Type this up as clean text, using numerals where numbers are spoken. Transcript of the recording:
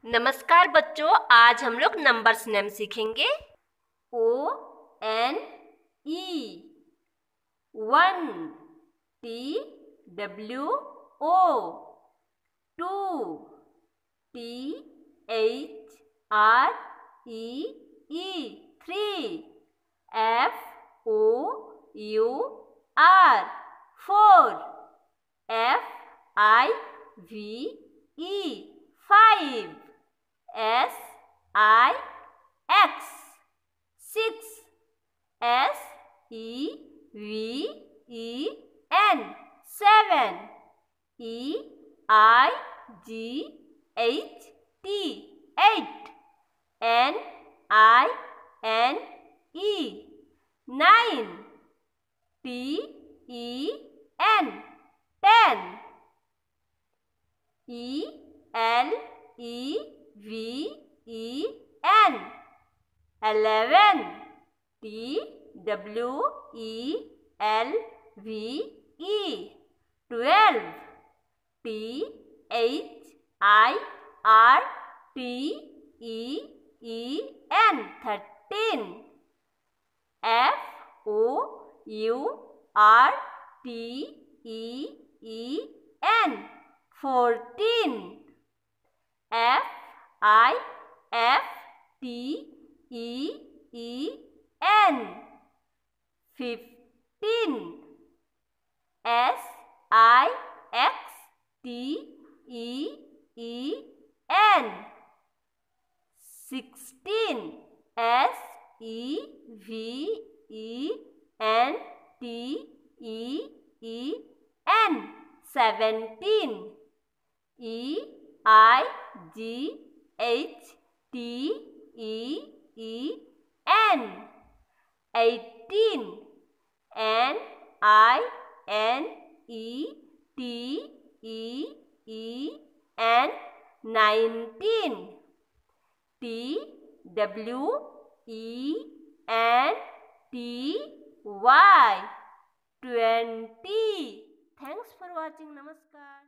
नमस्कार बच्चों, आज हम लोग नंबर्स नेम सीखेंगे। ONE 1, TWO 2, THREE 3, FOUR 4, FIVE 5, SIX 6, SEVEN 7, EIGHT 8, NINE 9, TEN 10, ELEVEN 11, TWELVE 12, THIRTEN 13, FOURTEN 14, FIFTEN 15, SIXTEN 16, SEVENTEN 17, EIGHTEN 18, NINETEN 19, TWENTY 20. Thanks for watching. Namaskar.